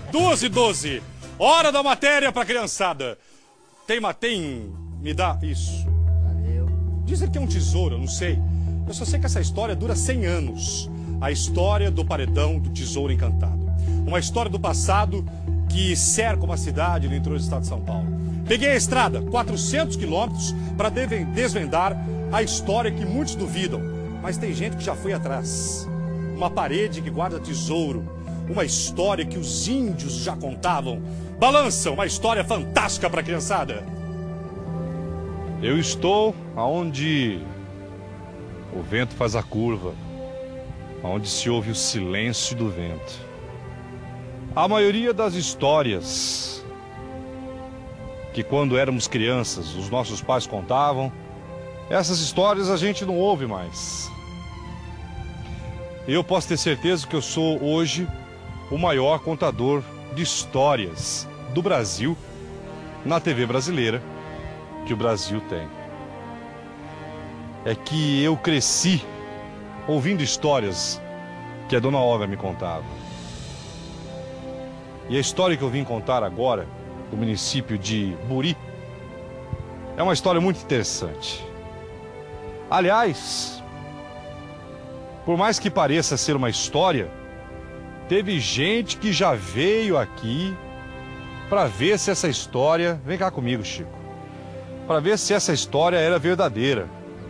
2h12. Hora da matéria pra criançada. Me dá isso. Valeu. Dizem que é um tesouro, eu não sei. Eu só sei que essa história dura 100 anos. A história do paredão do tesouro encantado. Uma história do passado que cerca uma cidade no interior do estado de São Paulo. Peguei a estrada, 400 quilômetros, para desvendar a história que muitos duvidam. Mas tem gente que já foi atrás. Uma parede que guarda tesouro. Uma história que os índios já contavam. Balança, uma história fantástica para a criançada. Eu estou aonde o vento faz a curva, aonde se ouve o silêncio do vento. A maioria das histórias que quando éramos crianças os nossos pais contavam, essas histórias a gente não ouve mais. Eu posso ter certeza que eu sou hoje o maior contador de histórias do Brasil na TV brasileira que o Brasil tem. É que eu cresci ouvindo histórias que a Dona Olga me contava. E a história que eu vim contar agora, do município de Buri, é uma história muito interessante. Aliás, por mais que pareça ser uma história, teve gente que já veio aqui para ver se essa história... Vem cá comigo, Chico. Para ver se essa história era verdadeira.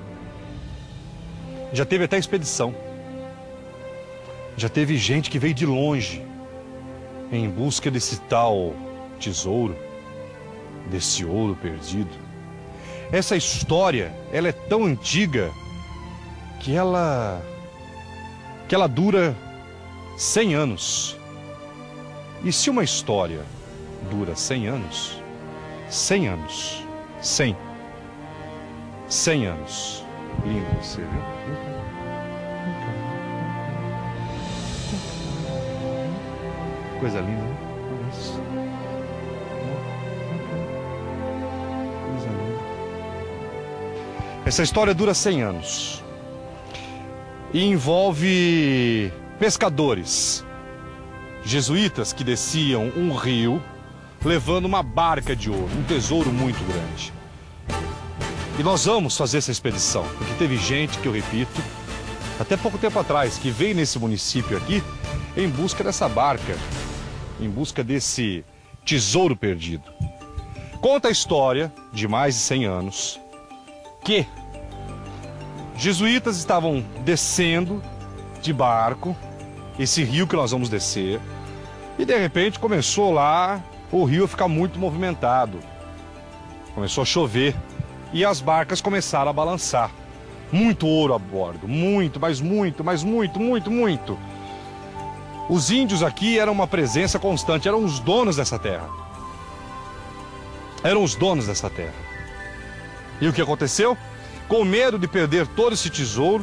Já teve até expedição. Já teve gente que veio de longe em busca desse tal tesouro, desse ouro perdido. Essa história, ela é tão antiga que ela dura 100 anos. E se uma história dura 100 anos, 100 anos, 100 anos. Lindo você, viu? Coisa linda, né? Olha isso. Coisa linda. Essa história dura 100 anos. E envolve pescadores, jesuítas que desciam um rio levando uma barca de ouro, um tesouro muito grande. E nós vamos fazer essa expedição, porque teve gente, que eu repito, até pouco tempo atrás, que veio nesse município aqui em busca dessa barca, em busca desse tesouro perdido. Conta a história de mais de 100 anos que jesuítas estavam descendo de barco esse rio que nós vamos descer e de repente começou lá o rio a ficar muito movimentado. Começou a chover e as barcas começaram a balançar. Muito ouro a bordo, muito, mas muito, mas muito, muito, muito. Os índios aqui eram uma presença constante, eram os donos dessa terra. Eram os donos dessa terra. E o que aconteceu? Com medo de perder todo esse tesouro,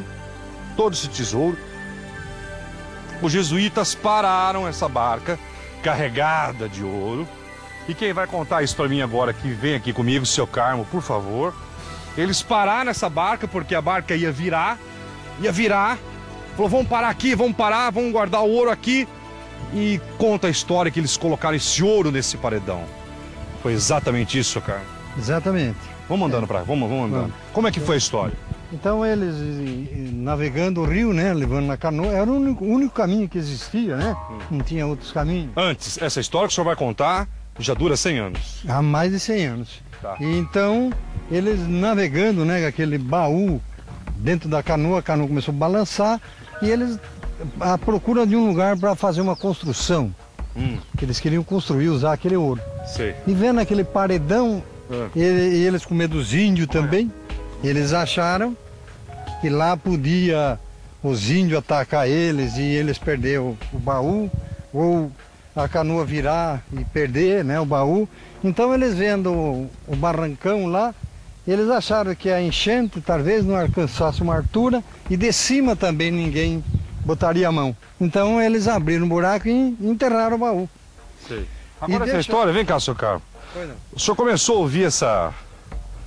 os jesuítas pararam essa barca carregada de ouro. E quem vai contar isso para mim agora, que vem aqui comigo, seu Carmo, por favor. Eles pararam essa barca porque a barca ia virar. Falou, vamos parar aqui, vamos guardar o ouro aqui. E conta a história que eles colocaram esse ouro nesse paredão. Foi exatamente isso, seu Carmo? Exatamente. Vamos andando pra cá, vamos andando. Como é que foi a história? Então eles navegando o rio, né, levando na canoa, era o único caminho que existia, né? Não tinha outros caminhos. Antes, essa história que o senhor vai contar já dura 100 anos. Há mais de 100 anos. Tá. E então, eles navegando, né, com aquele baú dentro da canoa, a canoa começou a balançar e eles à procura de um lugar para fazer uma construção. Que eles queriam construir, usar aquele ouro. Sei. E vendo aquele paredão, e eles com medo dos índios também, eles acharam que lá podia os índios atacar eles e eles perder o baú, ou a canoa virar e perder, né, o baú. Então eles vendo o barrancão lá, eles acharam que a enchente talvez não alcançasse uma altura e de cima também ninguém botaria a mão. Então eles abriram um buraco e enterraram o baú. Sei. Agora essa história, vem cá, seu Carlos. O senhor começou a ouvir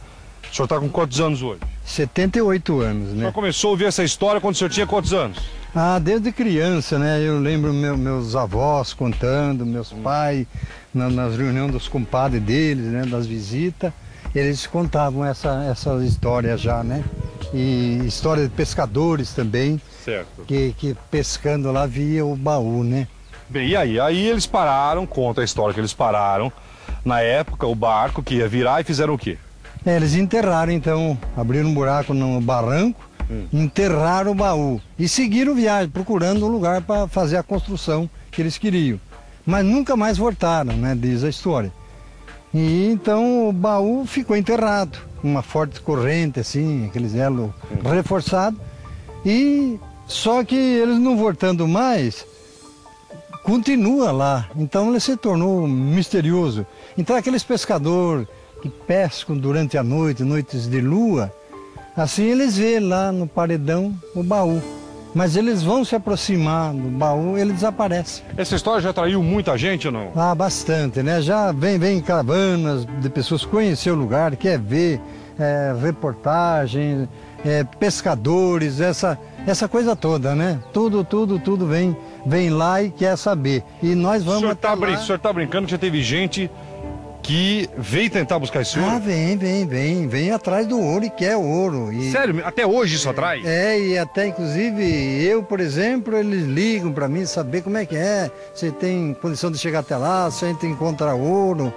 O senhor está com quantos anos hoje? 78 anos, O né? senhor começou a ouvir essa história quando o senhor tinha quantos anos? Ah, desde criança, né? Eu lembro meus avós contando, meus pais, nas reuniões dos compadres deles, né? Das visitas, eles contavam essa história já, né? E história de pescadores também, Certo. que pescando lá via o baú, né? Bem, e aí? Aí eles pararam, conta a história que eles pararam, na época, o barco que ia virar e fizeram o quê? Eles enterraram então, abriram um buraco no barranco, enterraram o baú e seguiram viagem, procurando um lugar para fazer a construção que eles queriam. Mas nunca mais voltaram, né, diz a história. E então o baú ficou enterrado, uma forte corrente assim, aqueles elo reforçado. E só que eles não voltando mais, continua lá. Então ele se tornou misterioso. Então aqueles pescadores que pescam durante a noite, noites de lua, assim eles vêem lá no paredão o baú. Mas eles vão se aproximar do baú, ele desaparece. Essa história já atraiu muita gente ou não? Ah, bastante, né? Já vem caravanas de pessoas conhecer o lugar, quer ver reportagem, pescadores, essa coisa toda, né? Tudo vem lá e quer saber. E nós vamos O senhor tá brincando que já teve gente que veio tentar buscar esse ouro? Ah, vem atrás do ouro e quer ouro. E, Sério? Até hoje isso atrai? e até inclusive eu, por exemplo, eles ligam para mim saber como é que é, se tem condição de chegar até lá, se a gente encontra ouro.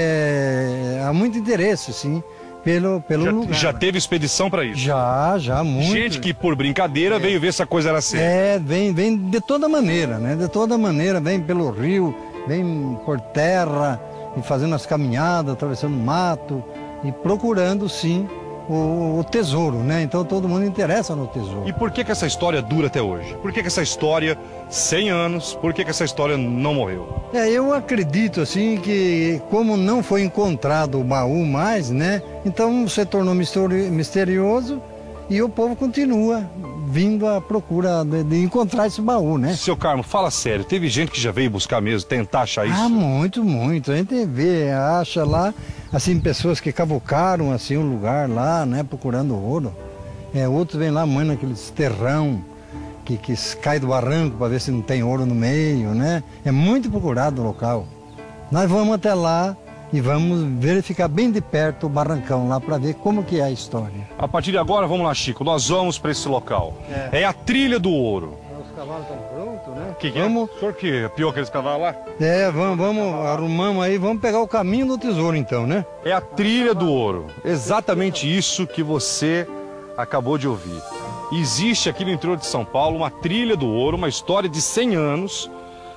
Há muito interesse, sim, pelo lugar. Já teve expedição para isso? Já, muito. Gente que por brincadeira veio ver se a coisa era séria. Vem de toda maneira, né? De toda maneira, vem pelo rio, vem por terra, e fazendo as caminhadas, atravessando o mato e procurando, sim, o tesouro, né? Então todo mundo interessa no tesouro. E por que essa história dura até hoje? Por que essa história, 100 anos, por que essa história não morreu? Eu acredito, assim, que como não foi encontrado o baú mais, né? Então se tornou misterioso e o povo continua vindo à procura de encontrar esse baú, né? Seu Carmo, fala sério, teve gente que já veio buscar mesmo, tentar achar isso? Ah, muito. A gente vê, acha lá, assim, pessoas que cavocaram, assim, um lugar lá, né, procurando ouro. Outros vêm lá, mãe, naqueles terrão que cai do barranco para ver se não tem ouro no meio, né? É muito procurado o local. Nós vamos até lá e vamos verificar bem de perto o barrancão lá para ver como que é a história. A partir de agora, vamos lá, Chico, nós vamos para esse local. É a trilha do ouro. Os cavalos estão prontos, né? Que vamos... O senhor que piou aqueles cavalos lá? Arrumamos aí, vamos pegar o caminho do tesouro então, né? É a trilha do ouro. Exatamente isso que você acabou de ouvir. Existe aqui no interior de São Paulo uma trilha do ouro, uma história de 100 anos,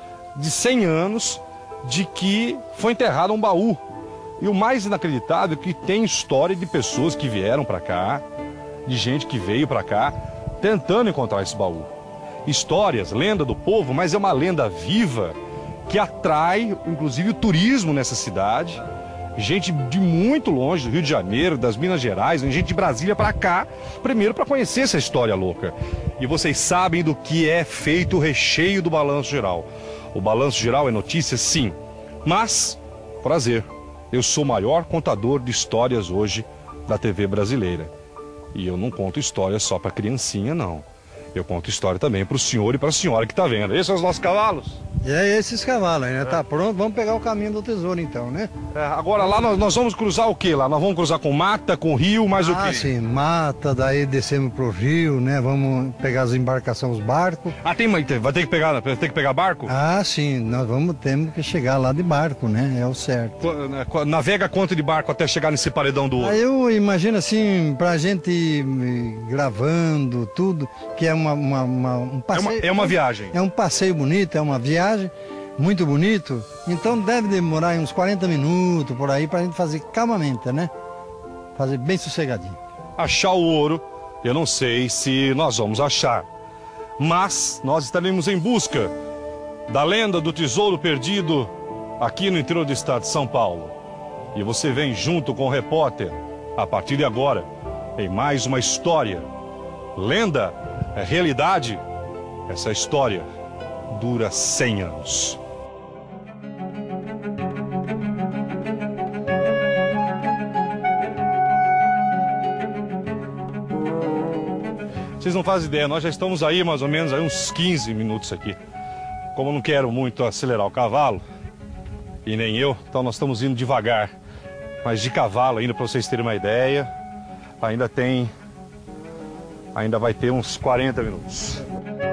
de que foi enterrado um baú. E o mais inacreditável é que tem história de pessoas que vieram para cá, de gente que veio para cá, tentando encontrar esse baú. Histórias, lenda do povo, mas é uma lenda viva que atrai, inclusive, o turismo nessa cidade. Gente de muito longe, do Rio de Janeiro, das Minas Gerais, gente de Brasília para cá, primeiro para conhecer essa história louca. E vocês sabem do que é feito o recheio do Balanço Geral. O Balanço Geral é notícia, sim, mas, prazer, eu sou o maior contador de histórias hoje da TV brasileira. E eu não conto história só para criancinha, não. Eu conto história também para o senhor e para a senhora que está vendo. Esses são os nossos cavalos? Esses cavalos aí, né? Tá pronto, vamos pegar o caminho do tesouro então, né? Agora lá nós vamos cruzar o quê lá? Nós vamos cruzar com mata, com rio, mais o quê? Ah, sim, mata, daí descemos pro rio, né? Vamos pegar as embarcações, os barcos. Vai ter que pegar barco? Ah, sim, temos que chegar lá de barco, né? É o certo. Navega quanto de barco até chegar nesse paredão do ouro? Eu imagino assim, pra gente ir gravando tudo, que é um passeio. É uma viagem. É um passeio bonito, é uma viagem muito bonito. Então deve demorar uns 40 minutos por aí pra gente fazer calmamente, né? Fazer bem sossegadinho. Achar o ouro, eu não sei se nós vamos achar. Mas nós estaremos em busca da lenda do tesouro perdido aqui no interior do estado de São Paulo. E você vem junto com o repórter, a partir de agora, em mais uma história. Lenda é realidade. Essa história dura 100 anos. Vocês não fazem ideia, nós já estamos aí mais ou menos aí uns 15 minutos aqui. Como eu não quero muito acelerar o cavalo, e nem eu, então nós estamos indo devagar. Mas de cavalo ainda, para vocês terem uma ideia, ainda vai ter uns 40 minutos.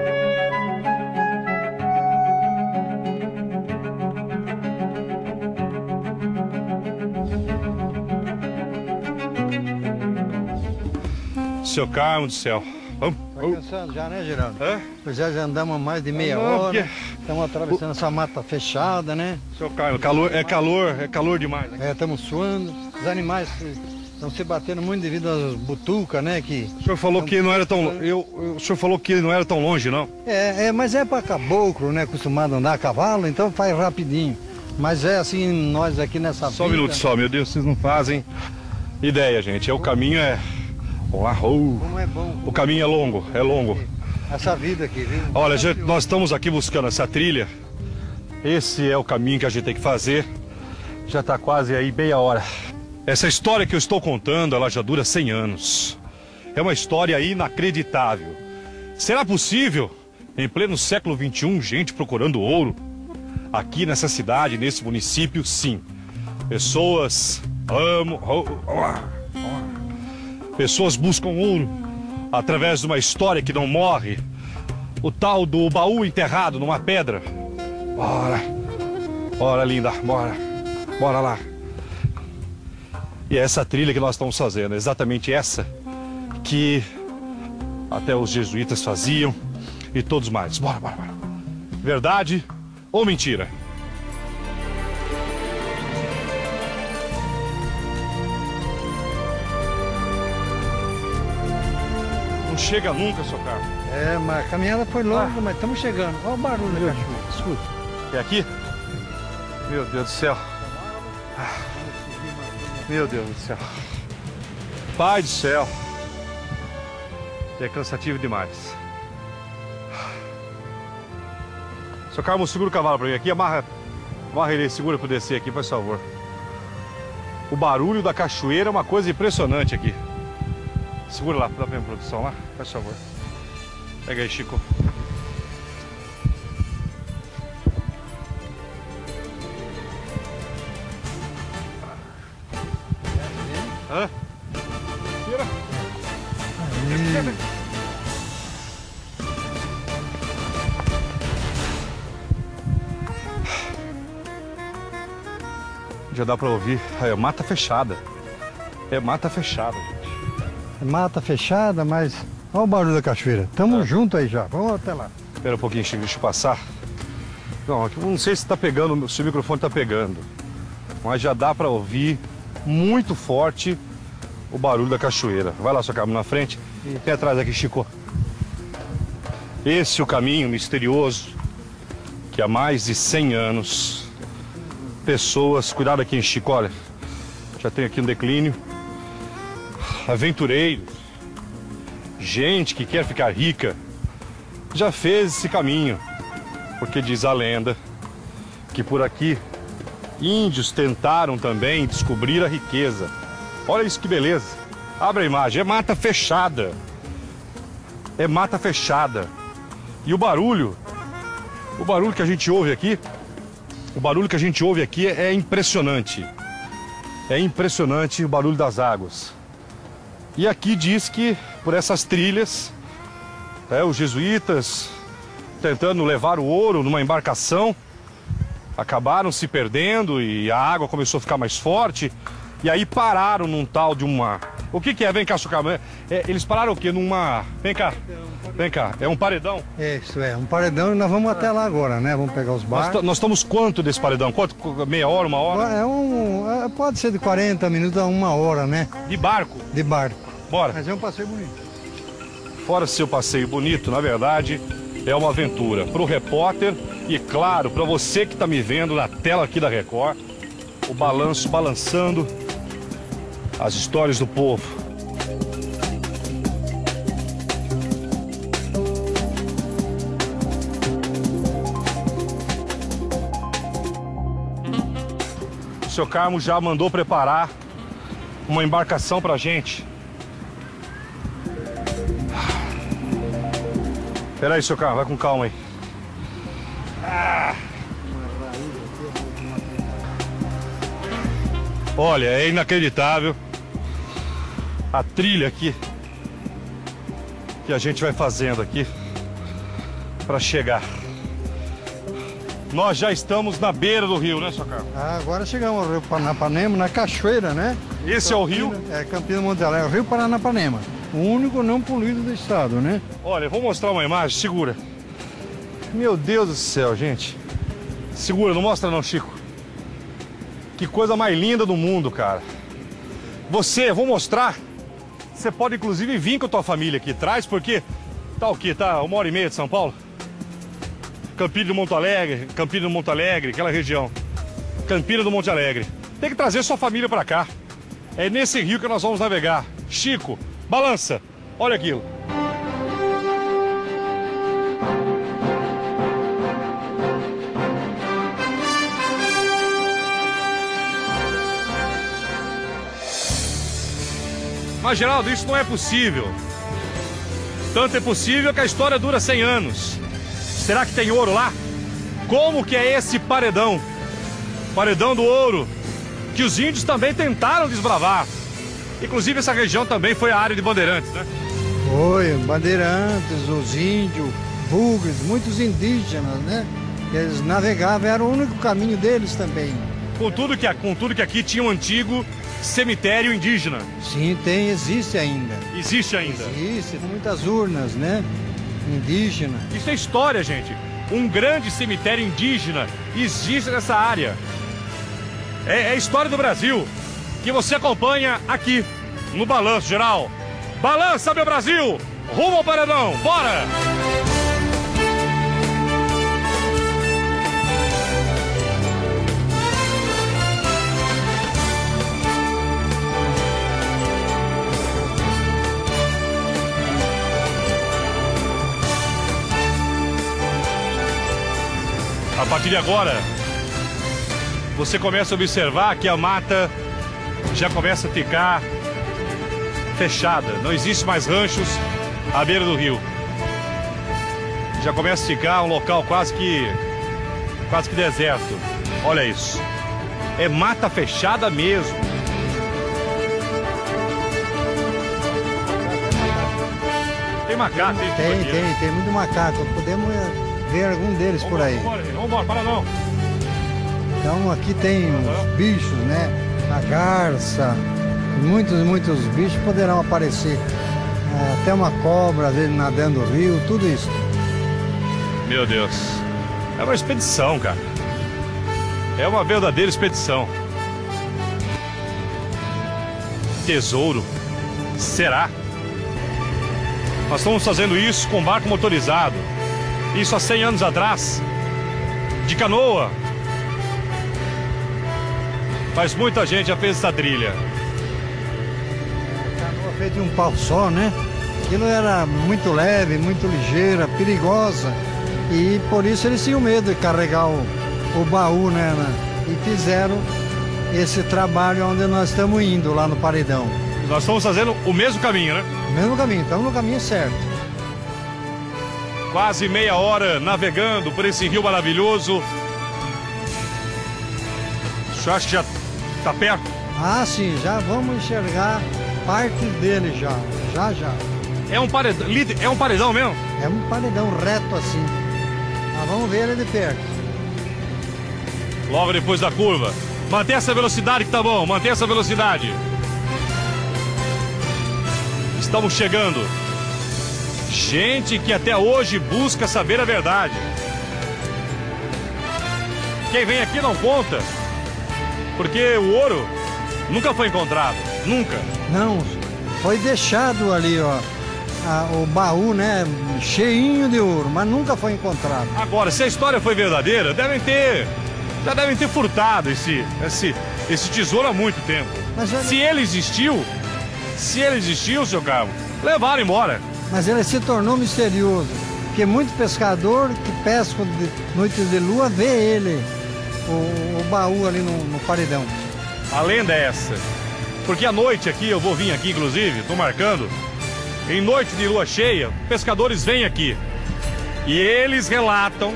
Seu Carmo do céu. Vamos. Tá cansado já, né, Geraldo? É? Pois já andamos há mais de meia hora. Estamos atravessando essa mata fechada, né? Seu Carmo, é calor demais, né? Estamos suando. Os animais estão se batendo muito devido às butucas, né? O senhor falou que não era tão. O senhor falou que não era tão longe, não? Mas é para caboclo, né? Acostumado a andar a cavalo, então faz rapidinho. Mas é assim, nós aqui nessa Só um minuto só, meu Deus, vocês não fazem ideia, gente. O caminho é. Como é bom. O caminho é longo, é longo. Essa vida aqui, viu? Olha, gente, nós estamos aqui buscando essa trilha. Esse é o caminho que a gente tem que fazer. Já está quase aí meia hora. Essa história que eu estou contando, ela já dura 100 anos. É uma história inacreditável. Será possível, em pleno século XXI, gente procurando ouro? Aqui nessa cidade, nesse município, sim. Pessoas Pessoas buscam ouro através de uma história que não morre. O tal do baú enterrado numa pedra. Bora, linda, bora lá. E é essa trilha que nós estamos fazendo, exatamente essa que até os jesuítas faziam e todos mais. Bora. Verdade ou mentira? Não chega nunca, seu carro. Mas a caminhada foi longa, mas estamos chegando. Olha o barulho da cachoeira, escuta. É aqui? Meu Deus do céu. Meu Deus do céu. Pai do céu. É cansativo demais. Seu Carmo, segura o cavalo pra mim aqui. Amarra ele, segura pra descer aqui, por favor. O barulho da cachoeira é uma coisa impressionante aqui. Segura lá, dá pra minha produção lá, por favor. Pega aí, Chico. Hã? Tira. Já dá pra ouvir. É mata fechada. É mata fechada, gente. É mata fechada, mas olha o barulho da cachoeira. Tamo junto aí já. Vamos até lá. Espera um pouquinho, Chico, deixa eu passar. Não, aqui não sei se tá pegando, se o microfone tá pegando. Mas já dá pra ouvir muito forte o barulho da cachoeira. Vai lá, seu Carmo, na frente. Tem atrás aqui, Chico. Esse é o caminho misterioso que há mais de 100 anos pessoas... Cuidado aqui, Chico, olha. Já tem aqui um declínio. Aventureiros, gente que quer ficar rica, já fez esse caminho. Porque diz a lenda que por aqui índios tentaram também descobrir a riqueza. Olha isso que beleza. Abre a imagem, é mata fechada. É mata fechada. E o barulho que a gente ouve aqui, é impressionante. É impressionante o barulho das águas. E aqui diz que por essas trilhas, os jesuítas tentando levar o ouro numa embarcação, acabaram se perdendo e a água começou a ficar mais forte. E aí pararam num tal de uma... O que é? Vem cá, Sucamã. Eles pararam o quê? Numa... Vem cá. É um paredão? Isso, um paredão e nós vamos até lá agora, né? Vamos pegar os barcos. Nós estamos quanto desse paredão? Quanto? Meia hora, uma hora? Pode ser de 40 minutos a uma hora, né? De barco? De barco. Bora. Mas é um passeio bonito. Fora seu passeio bonito, na verdade, é uma aventura para o repórter e, claro, para você que está me vendo na tela aqui da Record, o balanço balançando as histórias do povo. O seu Carmo já mandou preparar uma embarcação pra gente. Pera aí, seu carro, vai com calma aí. Olha, é inacreditável a trilha aqui que a gente vai fazendo aqui para chegar. Nós já estamos na beira do rio, né, seu carro? Agora chegamos ao Rio Paranapanema, na cachoeira, né? Esse é o rio? É Campina Monte Alegre, é o Rio Paranapanema. O único não poluído do estado, né? Olha, eu vou mostrar uma imagem, segura. Meu Deus do céu, gente. Segura, não mostra não, Chico. Que coisa mais linda do mundo, cara. Vou mostrar. Você pode inclusive vir com a tua família aqui atrás, porque tá o quê? Tá 1h30 de São Paulo? Campina do Monte Alegre, aquela região. Campina do Monte Alegre. Tem que trazer sua família pra cá. É nesse rio que nós vamos navegar. Chico, balança. Olha aquilo. Mas, Geraldo, isso não é possível. Tanto é possível que a história dura 100 anos. Será que tem ouro lá? Como que é esse paredão? Paredão do ouro, que os índios também tentaram desbravar. Inclusive, essa região também foi a área de Bandeirantes, né? Foi, Bandeirantes, os índios, bugres, muitos indígenas, né? Eles navegavam, era o único caminho deles também. Com tudo que aqui tinha um antigo cemitério indígena. Sim, existe ainda. Existe ainda? Existe, com muitas urnas, né? Indígena. Isso é história, gente. Um grande cemitério indígena existe nessa área. É a história do Brasil, que você acompanha aqui, no Balanço Geral. Balança, meu Brasil! Rumo ao paredão, bora! A partir de agora, você começa a observar que a mata já começa a ficar fechada. Não existe mais ranchos à beira do rio. Já começa a ficar um local quase que deserto. Olha isso. É mata fechada mesmo. Tem macaco, tem muito macaco. Podemos ver algum deles por aí. Vamos para não. Então aqui tem os bichos, né? A garça, muitos bichos poderão aparecer. Até uma cobra, às vezes nadando no rio, tudo isso. Meu Deus. É uma expedição, cara. É uma verdadeira expedição. Tesouro? Será? Nós estamos fazendo isso com barco motorizado. Isso há 100 anos atrás. De canoa. Mas muita gente já fez essa trilha. Canoa feita de um pau só, né? Aquilo era muito leve, muito ligeira, perigosa. E por isso eles tinham medo de carregar o baú, né? E fizeram esse trabalho onde nós estamos indo, lá no paredão. Nós estamos fazendo o mesmo caminho, né? O mesmo caminho, estamos no caminho certo. Quase meia hora navegando por esse rio maravilhoso. O senhor acha que já está perto? Ah, sim, já vamos enxergar parte dele já. É um paredão mesmo? É um paredão reto assim. Mas vamos ver ele de perto. Logo depois da curva. Mantém essa velocidade que tá bom, mantém essa velocidade. Estamos chegando. Gente que até hoje busca saber a verdade. Quem vem aqui não conta. Porque o ouro nunca foi encontrado. Nunca. Não, foi deixado ali, ó. O baú, né? Cheinho de ouro, mas nunca foi encontrado. Agora, se a história foi verdadeira, já devem ter furtado esse tesouro há muito tempo. Mas se ele existiu, seu Carlos, levaram embora. Mas ele se tornou misterioso, porque muito pescador que pesca de noites de lua vê ele, o baú ali no paredão. A lenda é essa. Porque à noite aqui, eu vou vir aqui inclusive, estou marcando, em noite de lua cheia, pescadores vêm aqui. E eles relatam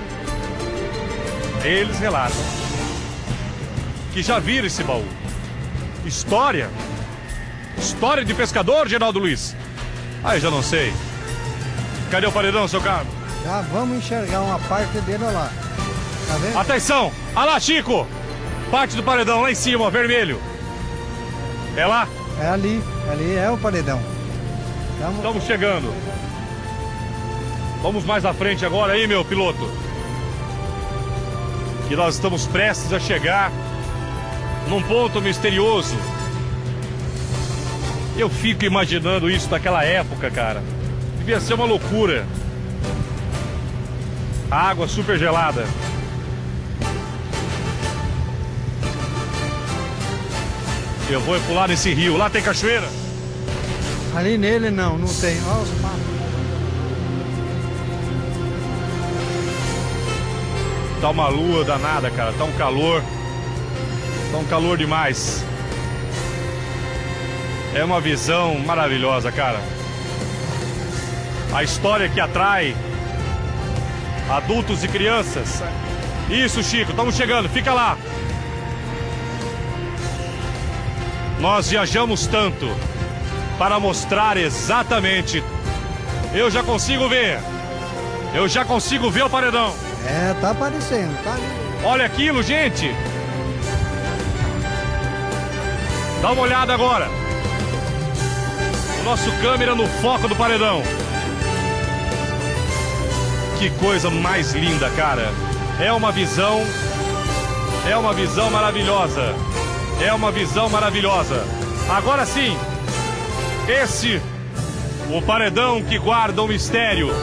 que já viram esse baú. História de pescador, Geraldo Luiz? Ah, eu já não sei. Cadê o paredão, seu Carlos? Já vamos enxergar uma parte dele lá. Tá vendo? Atenção! Olha lá, Chico! Parte do paredão lá em cima, vermelho. É lá? É ali é o paredão. Estamos chegando. Vamos mais à frente agora aí, meu piloto. Que nós estamos prestes a chegar num ponto misterioso. Eu fico imaginando isso daquela época, cara. Devia ser uma loucura. A água super gelada. Eu vou pular nesse rio. Lá tem cachoeira? Ali nele não tem. Olha os matos. Tá uma lua danada, cara. Tá um calor. Tá um calor demais. É uma visão maravilhosa, cara. A história que atrai adultos e crianças. Isso, Chico, estamos chegando, fica lá. Nós viajamos tanto para mostrar exatamente. Eu já consigo ver o paredão. É, tá aparecendo, tá ali. Olha aquilo, gente. Dá uma olhada agora. O nosso câmera no foco do paredão. Que coisa mais linda, cara. É uma visão maravilhosa. É uma visão maravilhosa. Agora sim, o paredão que guarda o mistério.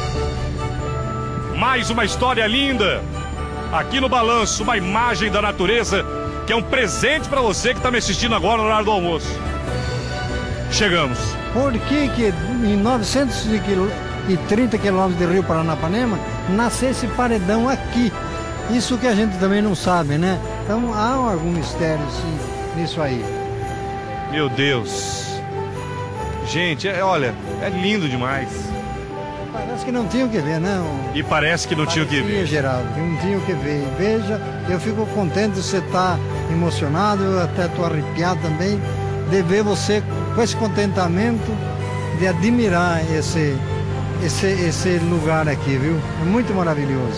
Mais uma história linda. Aqui no Balanço, uma imagem da natureza que é um presente para você que está me assistindo agora no horário do almoço. Chegamos. Por que em 930 quilômetros de Rio Paranapanema nasceu esse paredão aqui? Isso que a gente também não sabe, né? Então há algum mistério sim nisso aí. Meu Deus. Gente, olha, é lindo demais. Parece que não tinha o que ver, né? E parece que não tinha o que ver. Geraldo, que não tinha o que ver. Veja, eu fico contente de você estar emocionado, eu até estou arrepiado também, de ver você com esse contentamento, de admirar esse lugar aqui, viu? É muito maravilhoso.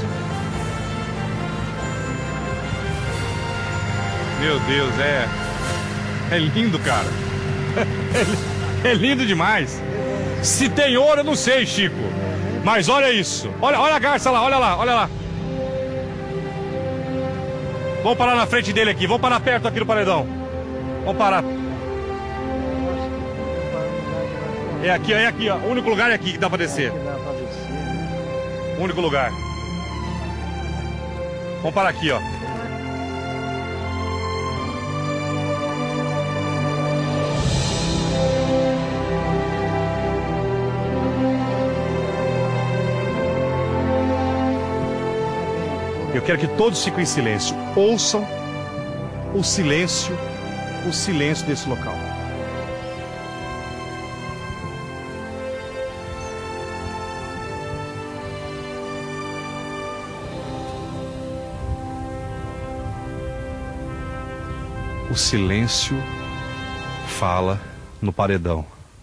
Meu Deus, é lindo, cara. É lindo demais. Se tem ouro, eu não sei, Chico. Mas olha isso. Olha a garça lá, olha lá. Vamos parar na frente dele aqui. Vamos parar perto aqui do paredão. Vamos parar. É aqui, ó. O único lugar é aqui que dá pra descer. O único lugar. Vamos parar aqui, ó. Eu quero que todos fiquem em silêncio. Ouçam o silêncio desse local. O silêncio fala no paredão.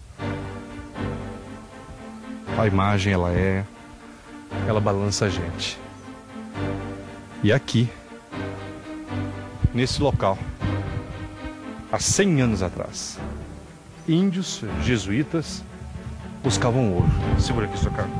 A imagem, ela balança a gente. E aqui, nesse local, há 100 anos atrás, índios jesuítas buscavam ouro. Segura aqui, seu Carlos.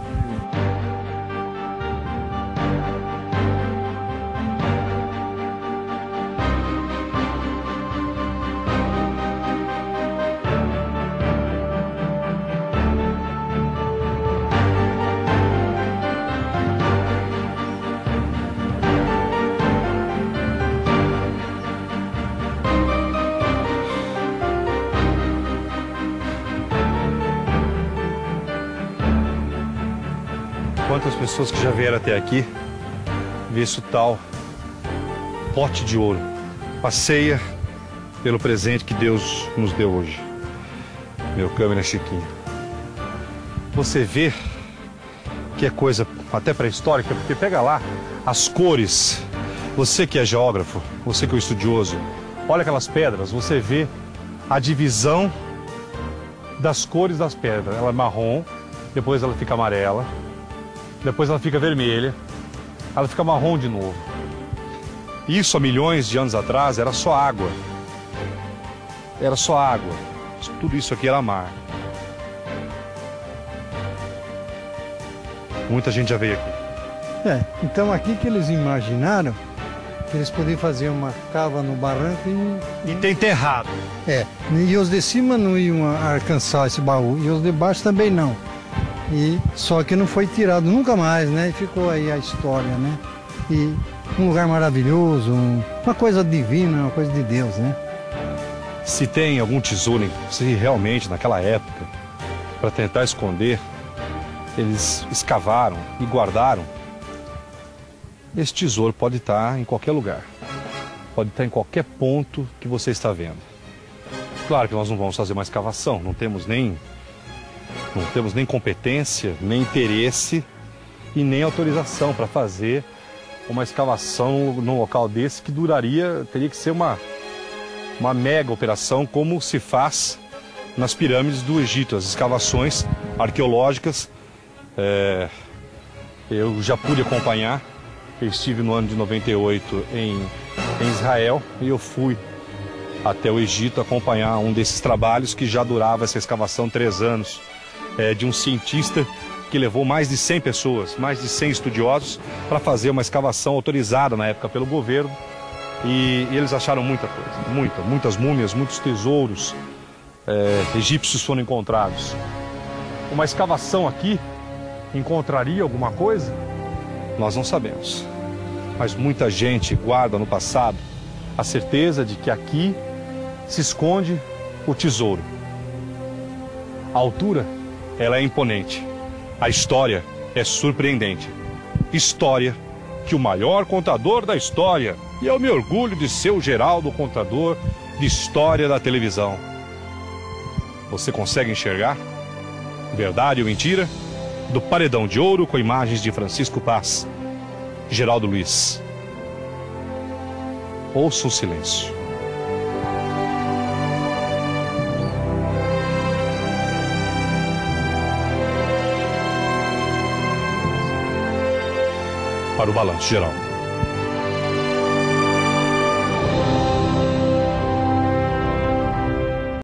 Quantas pessoas que já vieram até aqui ver esse tal pote de ouro. Passeia pelo presente que Deus nos deu hoje. Meu câmera Chiquinho. Você vê que é coisa até pré-histórica, porque pega lá as cores. Você que é geógrafo, você que é estudioso, olha aquelas pedras, você vê a divisão das cores das pedras. Ela é marrom, depois ela fica amarela, depois ela fica vermelha, ela fica marrom de novo. Isso há milhões de anos atrás era só água. Era só água. Tudo isso aqui era mar. Muita gente já veio aqui. Então aqui que eles imaginaram que eles podiam fazer uma cava no barranco E tem enterrado. e os de cima não iam alcançar esse baú, e os de baixo também não. E só que não foi tirado nunca mais, né? E ficou aí a história, né? E um lugar maravilhoso, uma coisa divina, uma coisa de Deus, né? Se tem algum tesouro, se realmente naquela época, para tentar esconder, eles escavaram e guardaram, esse tesouro pode estar em qualquer lugar. Pode estar em qualquer ponto que você está vendo. Claro que nós não vamos fazer uma escavação, não temos nem competência, nem interesse e nem autorização para fazer uma escavação num local desse que teria que ser uma mega operação, como se faz nas pirâmides do Egito, as escavações arqueológicas. Eu já pude acompanhar, eu estive no ano de 98 em Israel e eu fui até o Egito acompanhar um desses trabalhos que já durava essa escavação 3 anos, de um cientista que levou mais de 100 pessoas, mais de 100 estudiosos para fazer uma escavação autorizada na época pelo governo. E eles acharam muita coisa, muitas múmias, muitos tesouros egípcios foram encontrados. Uma escavação aqui encontraria alguma coisa? Nós não sabemos. Mas muita gente guarda no passado a certeza de que aqui se esconde o tesouro. A altura, ela é imponente. A história é surpreendente. História que o maior contador da história, e eu me orgulho de ser o Geraldo, contador de história da televisão. Você consegue enxergar? Verdade ou mentira? Do Paredão de Ouro com imagens de Francisco Paz. Geraldo Luiz. Ouça o silêncio. Para o Balanço Geral.